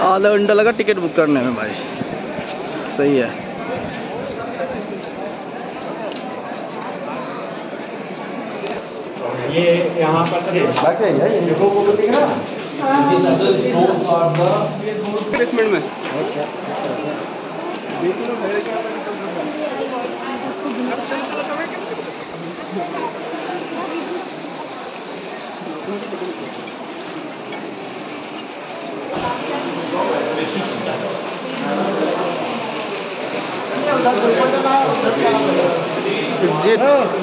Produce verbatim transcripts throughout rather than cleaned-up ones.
आधा घंटा लगा टिकट बुक करने में भाई। सही है। ये यहाँ पर प्लेसमेंट में जी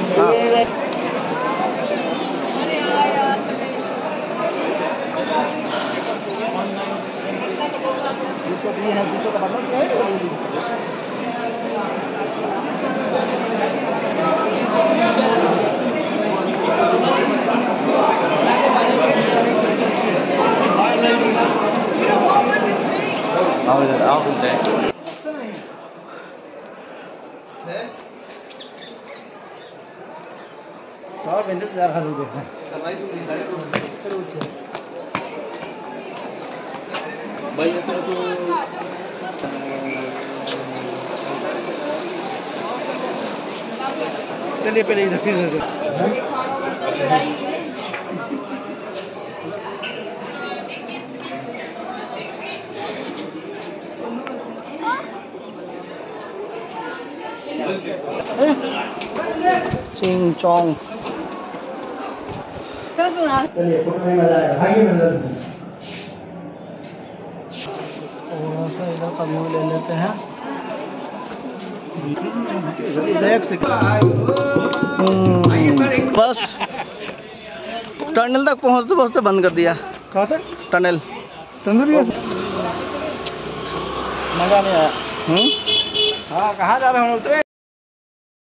सब इंतजार कर रहे हैं। भाई तो चलिए पहले इधर फिर चिंग चोंग। चलिए फोटो में मजा आएगा। आगे में थोड़ा सा इधर का व्यू ले लेते हैं। बस टनल तक पहुंचते पहुंचते बंद कर दिया। कहाँ तक? टनल टनल मजा नहीं आया। हाँ, कहाँ जा रहे हो?